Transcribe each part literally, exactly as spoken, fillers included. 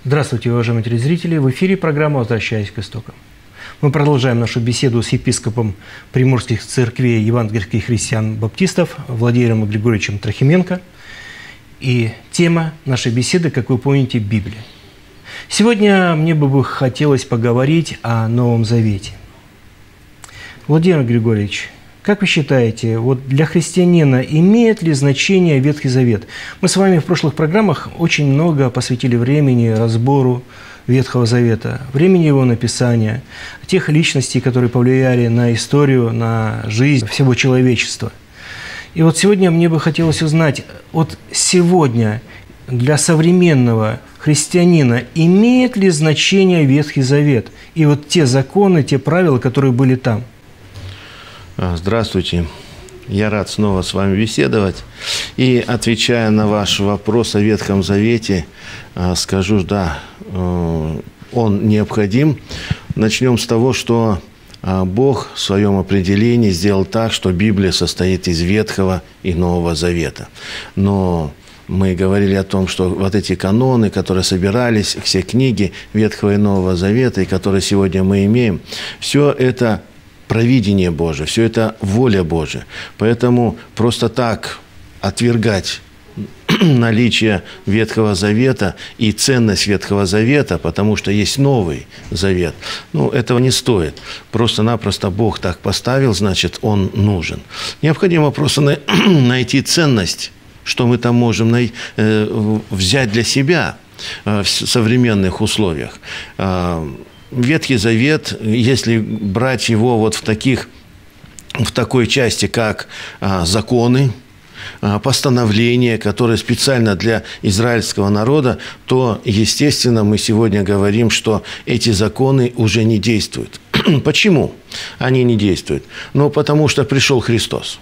Здравствуйте, уважаемые телезрители! В эфире программа «Возвращаясь к истокам». Мы продолжаем нашу беседу с епископом Приморских церквей евангельских христиан-баптистов Владимиром Григорьевичем Трохименко. И тема нашей беседы, как вы помните, Библия. Сегодня мне бы хотелось поговорить о Новом Завете. Владимир Григорьевич, как вы считаете, вот для христианина имеет ли значение Ветхий Завет? Мы с вами в прошлых программах очень много посвятили времени разбору Ветхого Завета, времени его написания, тех личностей, которые повлияли на историю, на жизнь всего человечества. И вот сегодня мне бы хотелось узнать, вот сегодня для современного христианина имеет ли значение Ветхий Завет и вот те законы, те правила, которые были там? Здравствуйте. Я рад снова с вами беседовать. И, отвечая на ваш вопрос о Ветхом Завете, скажу, да, он необходим. Начнем с того, что Бог в своем определении сделал так, что Библия состоит из Ветхого и Нового Завета. Но мы говорили о том, что вот эти каноны, которые собирались, все книги Ветхого и Нового Завета, и которые сегодня мы имеем, все это провидение Божие, все это воля Божия. Поэтому просто так отвергать наличие Ветхого Завета и ценность Ветхого Завета, потому что есть Новый Завет, ну, этого не стоит. Просто-напросто Бог так поставил, значит, Он нужен. Необходимо просто найти ценность, что мы там можем взять для себя в современных условиях. Ветхий Завет, если брать его вот в, таких, в такой части, как а, законы, а, постановления, которые специально для израильского народа, то, естественно, мы сегодня говорим, что эти законы уже не действуют. Почему они не действуют? Ну, потому что пришел Христос.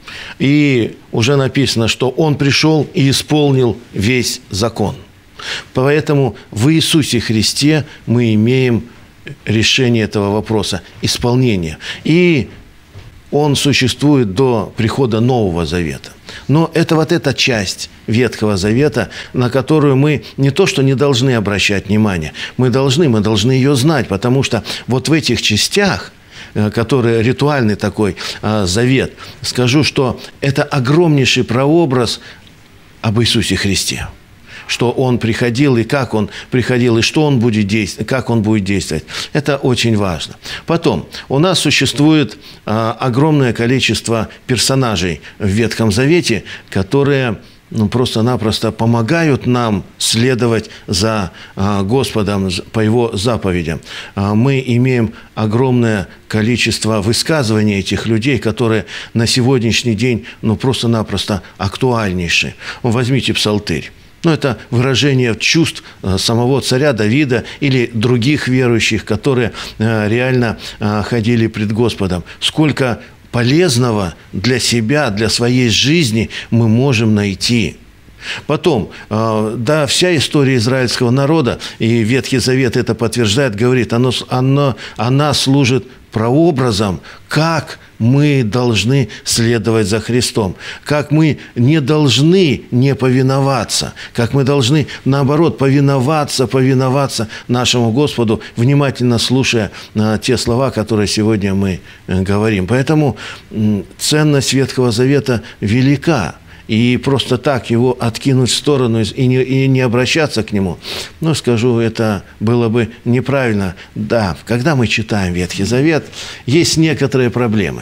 И уже написано, что Он пришел и исполнил весь закон. Поэтому в Иисусе Христе мы имеем решение этого вопроса, исполнение. И он существует до прихода Нового Завета. Но это вот эта часть Ветхого Завета, на которую мы не то что не должны обращать внимание, мы должны, мы должны ее знать, потому что вот в этих частях, который ритуальный такой а, завет, скажу, что это огромнейший прообраз об Иисусе Христе. Что Он приходил, и как Он приходил, и что Он будет действовать, как Он будет действовать. Это очень важно. Потом, у нас существует а, огромное количество персонажей в Ветхом Завете, которые ну, просто-напросто помогают нам следовать за а, Господом по Его заповедям. А, мы имеем огромное количество высказываний этих людей, которые на сегодняшний день ну, просто-напросто актуальнейшие. Возьмите Псалтырь. Ну, это выражение чувств самого царя Давида или других верующих, которые реально ходили пред Господом. Сколько полезного для себя, для своей жизни мы можем найти. Потом, да, вся история израильского народа, и Ветхий Завет это подтверждает, говорит, оно, оно, она служит прообразом, как мы должны следовать за Христом, как мы не должны не повиноваться, как мы должны, наоборот, повиноваться, повиноваться нашему Господу, внимательно слушая те слова, которые сегодня мы говорим. Поэтому ценность Ветхого Завета велика. И просто так его откинуть в сторону и не, и не обращаться к нему, ну, скажу, это было бы неправильно. Да, когда мы читаем Ветхий Завет, есть некоторые проблемы.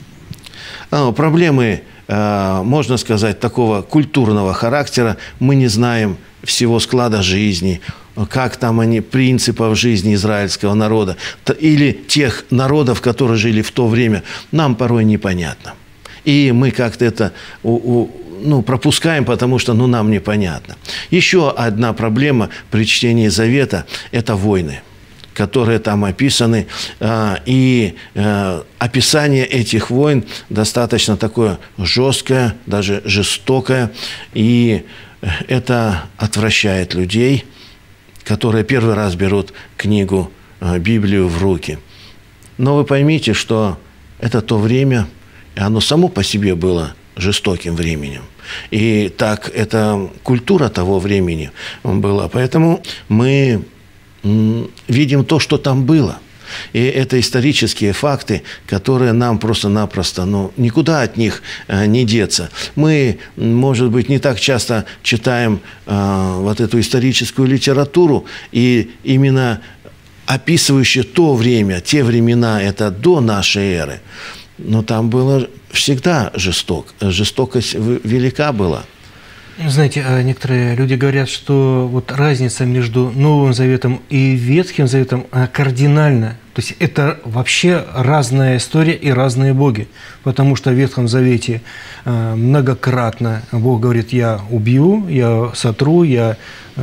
А, проблемы, а, можно сказать, такого культурного характера. Мы не знаем всего склада жизни, как там они, принципов жизни израильского народа, или тех народов, которые жили в то время, нам порой непонятно. И мы как-то это у, у, ну, пропускаем, потому что ну, нам непонятно. Еще одна проблема при чтении Завета – это войны, которые там описаны. И описание этих войн достаточно такое жесткое, даже жестокое. И это отвращает людей, которые первый раз берут книгу, Библию в руки. Но вы поймите, что это то время, и оно само по себе было жестоким временем. И так это культура того времени была. Поэтому мы видим то, что там было. И это исторические факты, которые нам просто-напросто, ну, никуда от них э, не деться. Мы, может быть, не так часто читаем э, вот эту историческую литературу, и именно описывающую то время, те времена, это до нашей эры. Но там было всегда жесток, жестокость велика была. Знаете, некоторые люди говорят, что вот разница между Новым Заветом и Ветхим Заветом кардинальна. То есть это вообще разная история и разные боги. Потому что в Ветхом Завете многократно Бог говорит: я убью, я сотру, я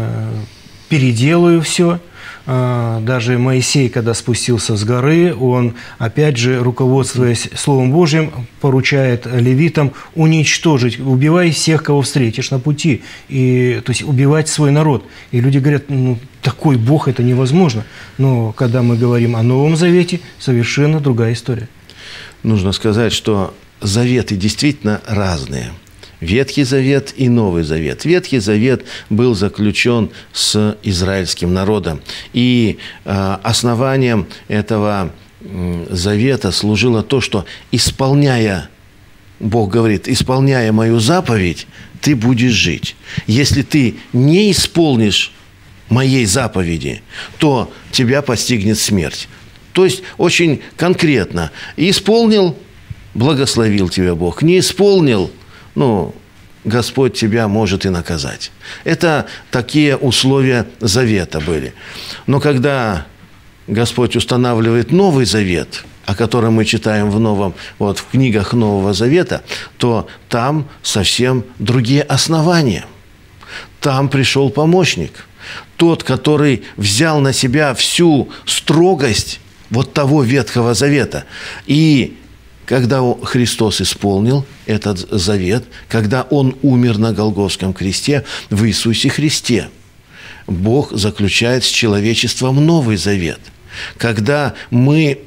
переделаю все. Даже Моисей, когда спустился с горы, он, опять же, руководствуясь Словом Божьим, поручает левитам уничтожить, убивай всех, кого встретишь на пути, и, то есть убивать свой народ. И люди говорят: ну, такой Бог, это невозможно. Но когда мы говорим о Новом Завете, совершенно другая история. Нужно сказать, что заветы действительно разные. Ветхий Завет и Новый Завет. Ветхий Завет был заключен с израильским народом. И э, основанием этого э, завета служило то, что, исполняя, Бог говорит, исполняя мою заповедь, ты будешь жить. Если ты не исполнишь моей заповеди, то тебя постигнет смерть. То есть очень конкретно. Исполнил – благословил тебя Бог. Не исполнил – ну, Господь тебя может и наказать. Это такие условия завета были. Но когда Господь устанавливает Новый Завет, о котором мы читаем в, новом, вот, в книгах Нового Завета, то там совсем другие основания. Там пришел помощник. Тот, который взял на себя всю строгость вот того Ветхого Завета. И когда Христос исполнил этот завет, когда Он умер на Голгофском кресте, в Иисусе Христе, Бог заключает с человечеством Новый Завет. Когда мы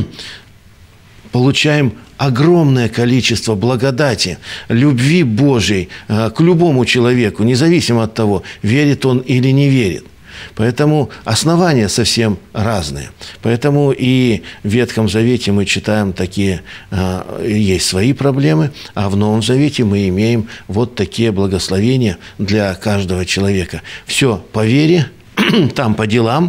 получаем огромное количество благодати, любви Божьей к любому человеку, независимо от того, верит он или не верит. Поэтому основания совсем разные. Поэтому и в Ветхом Завете мы читаем такие, есть свои проблемы, а в Новом Завете мы имеем вот такие благословения для каждого человека. Все по вере, там по делам,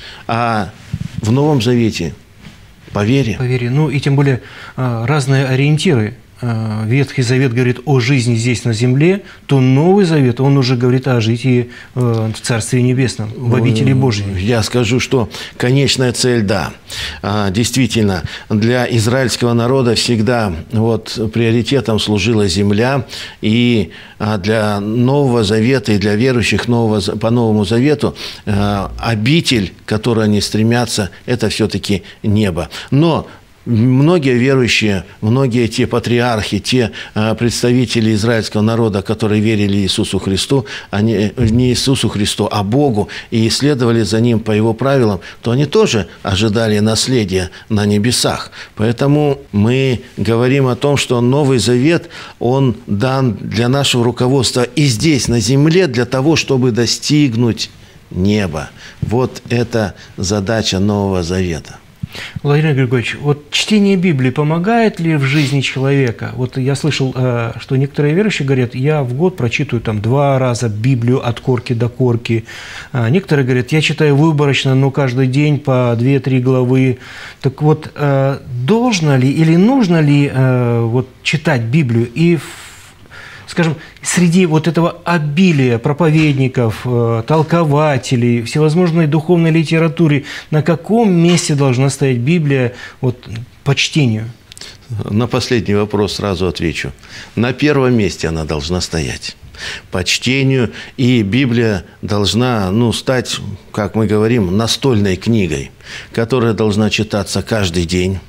а в Новом Завете по вере. По вере. Ну и тем более разные ориентиры. Ветхий Завет говорит о жизни здесь на земле, то Новый Завет, он уже говорит о житии в Царстве Небесном, в обители Божьей. Я скажу, что конечная цель, да. Действительно, для израильского народа всегда вот приоритетом служила земля, и для Нового Завета и для верующих нового, по Новому Завету обитель, к которой они стремятся, это все-таки небо. Но многие верующие, многие те патриархи, те представители израильского народа, которые верили Иисусу Христу, они, не Иисусу Христу, а Богу, и следовали за Ним по Его правилам, то они тоже ожидали наследия на небесах. Поэтому мы говорим о том, что Новый Завет, он дан для нашего руководства и здесь, на земле, для того, чтобы достигнуть неба. Вот это задача Нового Завета. Владимир Григорьевич, вот чтение Библии помогает ли в жизни человека? Вот я слышал, что некоторые верующие говорят: я в год прочитываю там два раза Библию от корки до корки. А некоторые говорят: я читаю выборочно, но каждый день по две-три главы. Так вот, должно ли или нужно ли вот читать Библию? И, скажем, среди вот этого обилия проповедников, толкователей, всевозможной духовной литературы, на каком месте должна стоять Библия вот, по чтению? На последний вопрос сразу отвечу. На первом месте она должна стоять по чтению, и Библия должна, ну, стать, как мы говорим, настольной книгой, которая должна читаться каждый день.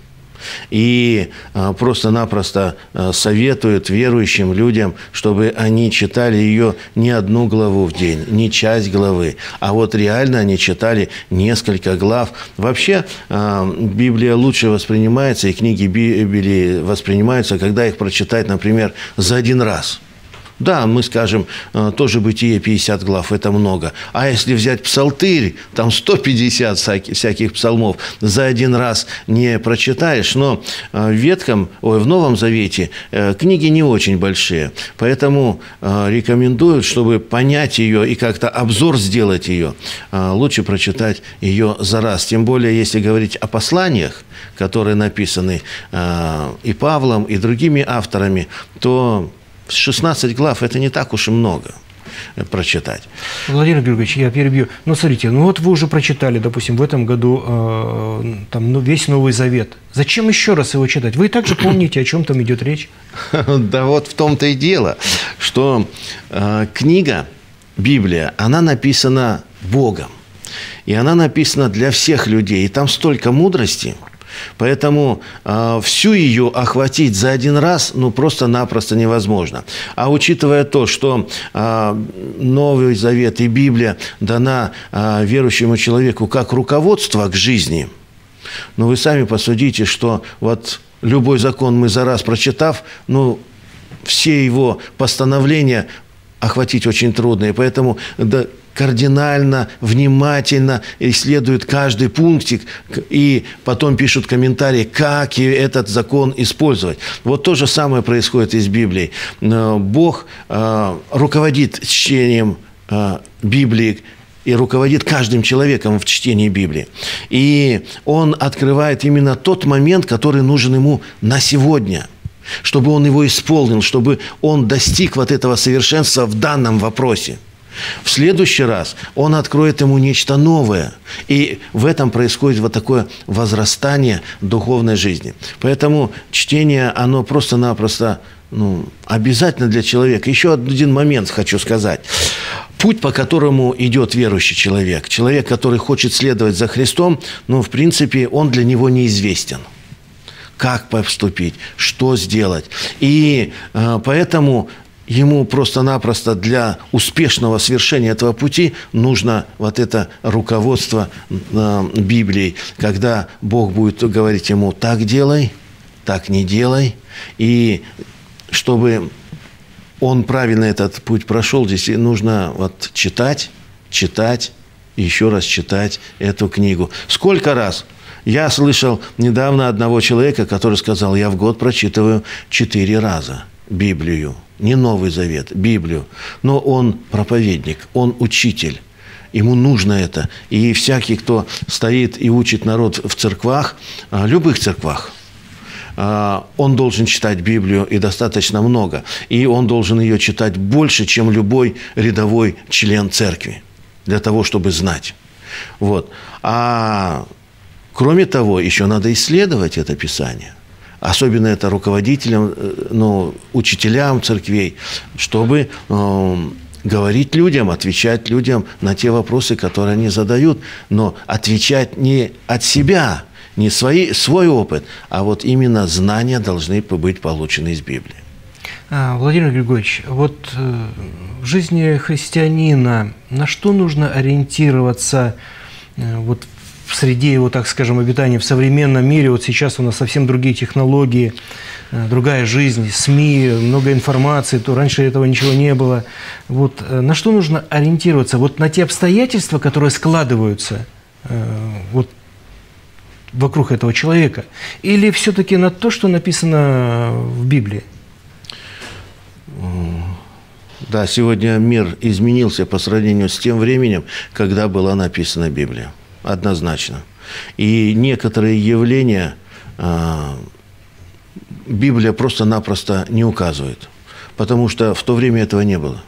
И а, просто-напросто а, советуют верующим людям, чтобы они читали ее не одну главу в день, не часть главы, а вот реально они читали несколько глав. Вообще а, Библия лучше воспринимается, и книги Библии воспринимаются, когда их прочитать, например, за один раз. Да, мы скажем, тоже Бытие пятьдесят глав, это много. А если взять Псалтырь, там сто пятьдесят всяких, всяких псалмов, за один раз не прочитаешь. Но в Ветхом, ой, в Новом Завете книги не очень большие. Поэтому рекомендуют, чтобы понять ее и как-то обзор сделать ее, лучше прочитать ее за раз. Тем более, если говорить о посланиях, которые написаны и Павлом, и другими авторами, то шестнадцать глав – это не так уж и много прочитать. Владимир Григорьевич, я перебью. Ну, смотрите, ну вот вы уже прочитали, допустим, в этом году э, там, ну, весь Новый Завет. Зачем еще раз его читать? Вы и так же помните, о чем там идет речь? Да вот в том-то и дело, что э, книга, Библия, она написана Богом. И она написана для всех людей. И там столько мудрости. Поэтому э, всю ее охватить за один раз, ну, просто-напросто невозможно. А учитывая то, что э, Новый Завет и Библия дана э, верующему человеку как руководство к жизни, ну, вы сами посудите, что вот любой закон мы за раз прочитав, ну, все его постановления охватить очень трудно. И поэтому... Да, кардинально, внимательно исследуют каждый пунктик и потом пишут комментарии, как этот закон использовать. Вот то же самое происходит и с Библией. Бог руководит чтением Библии и руководит каждым человеком в чтении Библии. И Он открывает именно тот момент, который нужен ему на сегодня, чтобы он его исполнил, чтобы он достиг вот этого совершенства в данном вопросе. В следующий раз он откроет ему нечто новое. И в этом происходит вот такое возрастание духовной жизни. Поэтому чтение, оно просто-напросто ну, обязательно для человека. Еще один момент хочу сказать. Путь, по которому идет верующий человек, человек, который хочет следовать за Христом, ну, в принципе, он для него неизвестен. Как поступить, что сделать. И э, поэтому... Ему просто-напросто для успешного свершения этого пути нужно вот это руководство э, Библией, когда Бог будет говорить ему «так делай», «так не делай». И чтобы он правильно этот путь прошел, здесь нужно вот читать, читать, и еще раз читать эту книгу. Сколько раз? Я слышал недавно одного человека, который сказал, я в год прочитываю четыре раза Библию. Не Новый Завет, Библию. Но он проповедник, он учитель. Ему нужно это. И всякий, кто стоит и учит народ в церквах, любых церквах, он должен читать Библию, и достаточно много. И он должен ее читать больше, чем любой рядовой член церкви, для того, чтобы знать. Вот. А кроме того, еще надо исследовать это Писание. Особенно это руководителям, ну, учителям церквей, чтобы э, говорить людям, отвечать людям на те вопросы, которые они задают. Но отвечать не от себя, не свои, свой опыт, а вот именно знания должны быть получены из Библии. Владимир Григорьевич, вот в жизни христианина на что нужно ориентироваться вот, в среде его, так скажем, обитания в современном мире? Вот сейчас у нас совсем другие технологии, другая жизнь, СМИ, много информации, то раньше этого ничего не было. Вот на что нужно ориентироваться? Вот на те обстоятельства, которые складываются вот, вокруг этого человека? Или все-таки на то, что написано в Библии? Да, сегодня мир изменился по сравнению с тем временем, когда была написана Библия. Однозначно. И некоторые явления э, Библия просто-напросто не указывает, потому что в то время этого не было.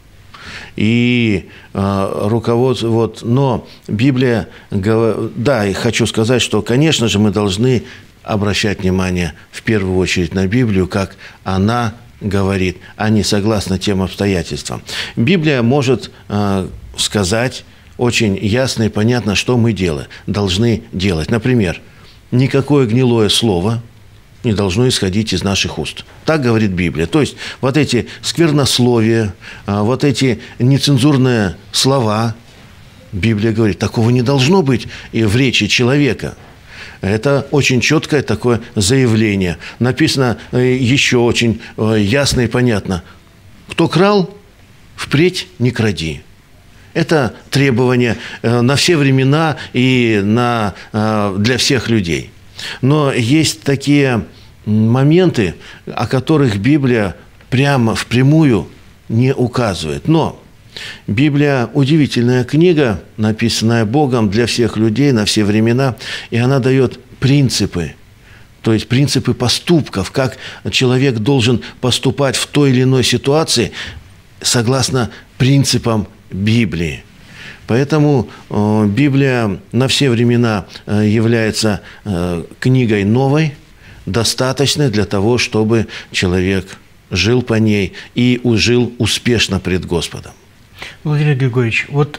И э, руководство, вот, но Библия, да, и хочу сказать, что, конечно же, мы должны обращать внимание в первую очередь на Библию, как она говорит, а не согласно тем обстоятельствам. Библия может э, сказать очень ясно и понятно, что мы делаем, должны делать. Например, никакое гнилое слово не должно исходить из наших уст. Так говорит Библия. То есть вот эти сквернословия, вот эти нецензурные слова, Библия говорит, такого не должно быть и в речи человека. Это очень четкое такое заявление. Написано еще очень ясно и понятно. Кто крал, впредь не кради. Это требование на все времена и на, для всех людей. Но есть такие моменты, о которых Библия прямо впрямую не указывает. Но Библия – удивительная книга, написанная Богом для всех людей на все времена, и она дает принципы, то есть принципы поступков, как человек должен поступать в той или иной ситуации согласно принципам Библии. Поэтому э, Библия на все времена э, является э, книгой новой, достаточной для того, чтобы человек жил по ней и жил успешно пред Господом. Владимир Григорьевич, вот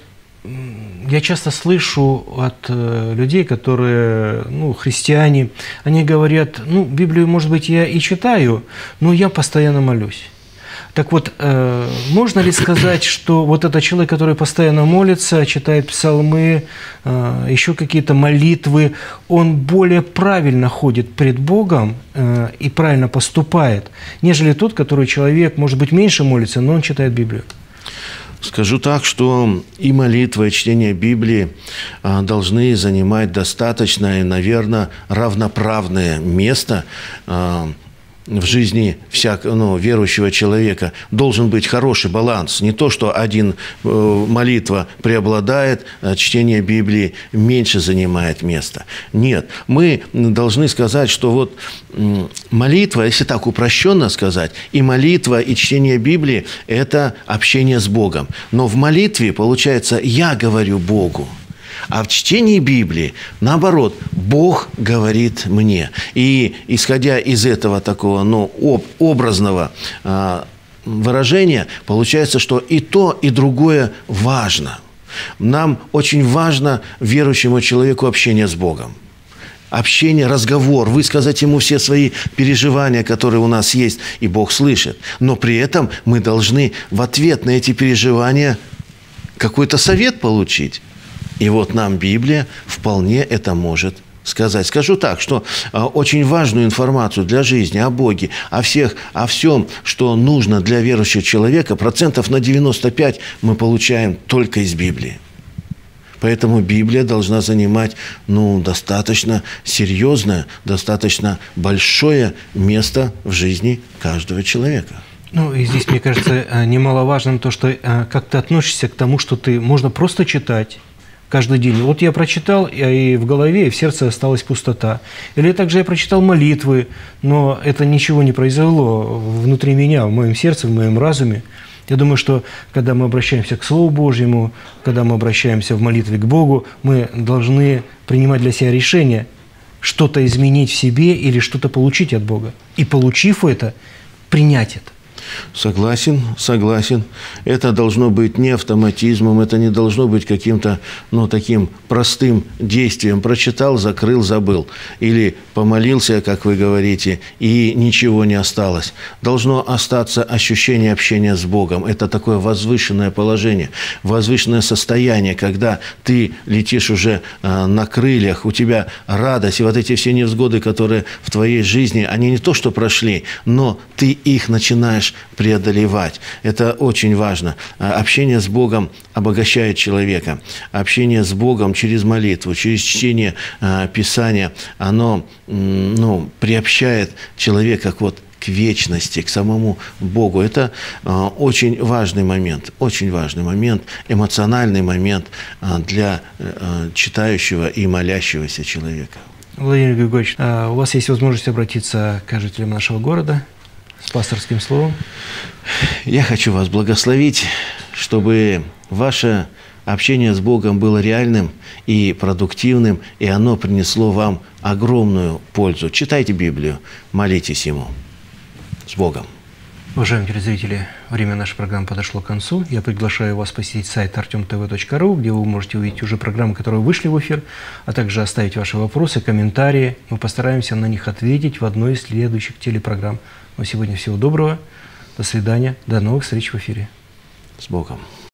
я часто слышу от э, людей, которые, ну, христиане, они говорят, ну, Библию, может быть, я и читаю, но я постоянно молюсь. Так вот, э, можно ли сказать, что вот этот человек, который постоянно молится, читает псалмы, э, еще какие-то молитвы, он более правильно ходит пред Богом э, и правильно поступает, нежели тот, который человек, может быть, меньше молится, но он читает Библию? Скажу так, что и молитва, и чтение Библии а, должны занимать достаточное, наверное, равноправное место а, в жизни всякого, ну, верующего человека. Должен быть хороший баланс. Не то, что один э, молитва преобладает, а чтение Библии меньше занимает место. Нет. Мы должны сказать, что вот э, молитва, если так упрощенно сказать, и молитва, и чтение Библии – это общение с Богом. Но в молитве, получается, я говорю Богу. А в чтении Библии, наоборот, Бог говорит мне. И исходя из этого такого, ну, об, образного а, выражения, получается, что и то, и другое важно. Нам очень важно, верующему человеку, общение с Богом. Общение, разговор, высказать ему все свои переживания, которые у нас есть, и Бог слышит. Но при этом мы должны в ответ на эти переживания какой-то совет получить. И вот нам Библия вполне это может сказать. Скажу так, что очень важную информацию для жизни о Боге, о всех, о всем, что нужно для верующего человека, процентов на девяносто пять мы получаем только из Библии. Поэтому Библия должна занимать, ну, достаточно серьезное, достаточно большое место в жизни каждого человека. Ну, и здесь, мне кажется, немаловажным то, что как ты относишься к тому, что ты можно просто читать каждый день. Вот я прочитал, и в голове, и в сердце осталась пустота. Или также я прочитал молитвы, но это ничего не произвело внутри меня, в моем сердце, в моем разуме. Я думаю, что когда мы обращаемся к Слову Божьему, когда мы обращаемся в молитве к Богу, мы должны принимать для себя решение что-то изменить в себе или что-то получить от Бога. И получив это, принять это. Согласен, согласен. Это должно быть не автоматизмом, это не должно быть каким-то, ну, таким простым действием. Прочитал, закрыл, забыл. Или помолился, как вы говорите, и ничего не осталось. Должно остаться ощущение общения с Богом. Это такое возвышенное положение, возвышенное состояние, когда ты летишь уже э, на крыльях, у тебя радость, и вот эти все невзгоды, которые в твоей жизни, они не то что прошли, но ты их начинаешь преодолевать. Это очень важно. Общение с Богом обогащает человека. Общение с Богом через молитву, через чтение э, Писания, оно, ну, приобщает человека к, вот, к вечности, к самому Богу. Это э, очень важный момент, очень важный момент, эмоциональный момент э, для э, читающего и молящегося человека. Владимир Григорьевич, у вас есть возможность обратиться к жителям нашего города с пасторским словом. Я хочу вас благословить, чтобы ваше общение с Богом было реальным и продуктивным, и оно принесло вам огромную пользу. Читайте Библию, молитесь Ему. С Богом. Уважаемые телезрители, время нашей программы подошло к концу. Я приглашаю вас посетить сайт артем тэ вэ точка ру, где вы можете увидеть уже программы, которые вышли в эфир, а также оставить ваши вопросы, комментарии. Мы постараемся на них ответить в одной из следующих телепрограмм. Но сегодня всего доброго, до свидания, до новых встреч в эфире. С Богом.